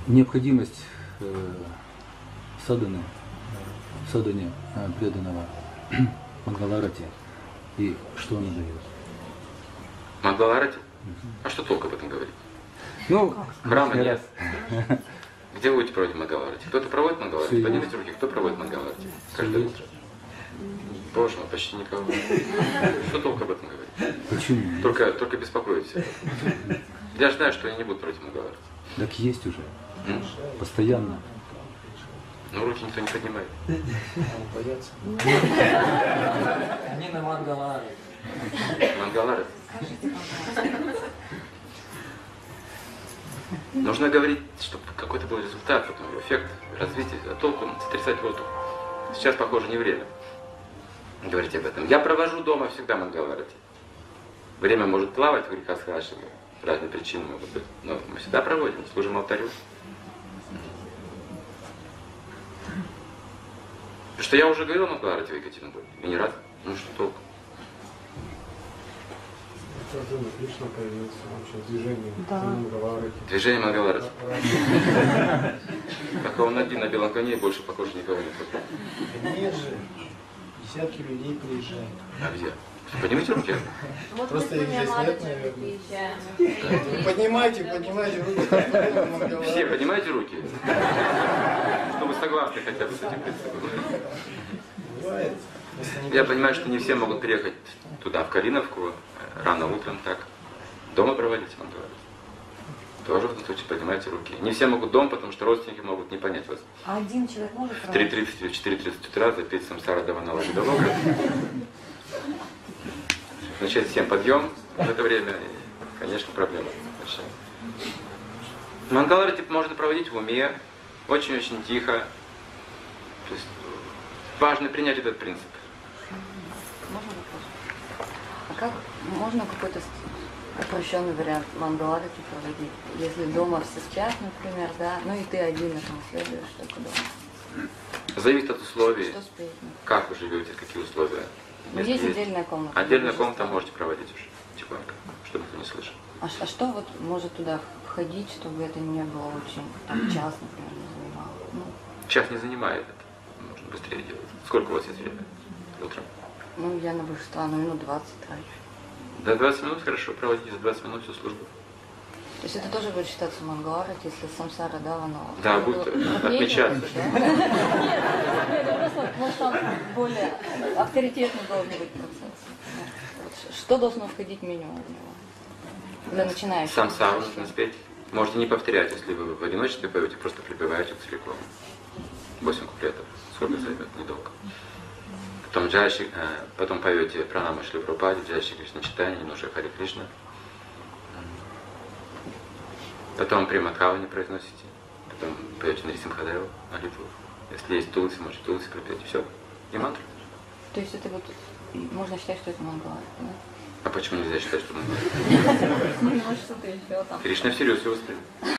необходимость садханы, садхане преданного Мангаларати и что она дает? Мангаларати? А что толку об этом говорить? Ну, храма нет. Где вы будете проводить Мангаларати? Кто-то проводит Мангаларати? Поднимите руки, кто проводит Мангаларати? Каждое утро. Боже мой, почти никого. Что толку об этом говорить? Почему? Только беспокоить всех. Я же знаю, что они не будут против Мангаларати. Так есть уже. Постоянно. Но руки никто не поднимает. Боятся. Они на Мангаларе. Мангалары. Нужно говорить, чтобы какой-то был результат, потом эффект, развитие, а толку сотрясать воздух. Сейчас, похоже, не время говорить об этом. Я провожу дома всегда Мангаларати. Время может плавать в реках Сахашига, разные причины могут быть, но мы всегда проводим, служим алтарю. Потому что я уже говорил о Мангаларати в Екатеринбурге, и не раз, ну что толку? Кришна появился вообще движение Мангаларати. Движение Мангаларати. Пока он один на белом коне, больше, похоже, никого нет. Нет же, десятки людей приезжают. А где? Поднимите руки. Вот Просто их здесь нет, наверное. Поднимайте руки. Все поднимайте руки. Чтобы согласны хотя бы с этим принципом. Бывает. Я понимаю, что не все могут приехать туда, в Калиновку, рано утром так. Дома проводить Мангаларати. Тоже в этом случае поднимайте руки. Не все могут дома, потому что родственники могут не понять вас. А один человек может В 3:30 или 4:30 утра запеть самсара даванала видалога. Начать всем подъем в это время, и, конечно, проблема большая. Мангаларати можно проводить в уме, очень-очень тихо. То есть важно принять этот принцип. Можно вопрос? А как можно какой-то упрощенный вариант Мангаларати проводить? Если дома все спят, например, да, ну и ты один этому следуешь, только дома. Зависит от условий. Что спеть? Как вы живете, какие условия. Ну, есть отдельная комната. Отдельная комната можете проводить уже тихонько, чтобы никто не слышал. А что вот может туда входить, чтобы это не было очень, там, час, например, не занимало? Ну, Час не занимает это. Можно быстрее делать. Сколько у вас есть время? Утром? ну, я на божество, ну, минут 20 трачу. До 20 минут хорошо, проводите за 20 минут всю службу. То есть это тоже будет считаться Мангаларати, если самсара давана. Да, будет отмечаться. Нет, просто, может, там более авторитетный должен быть процесс. Что должно входить в меню у него? Для начинающих. Самсару нужно спеть. Можете не повторять, если вы в одиночестве поете, просто припеваете целиком. 8 куплетов. Сколько займет? Недолго. Потом поете пранама Шри Прабхупаде, Джайши Кришна читание, немножко Хари Кришна. Потом Примадхавани произносите. Потом поете Нарисимхадеву молитву. Если есть тулси, можете тулси пропеть. Все. И мантру. То есть это вот, можно считать, что это Мангаларати, да? А почему нельзя считать, что Мангаларати? Может, что-то еще там. Кришна всерьез его воспринял.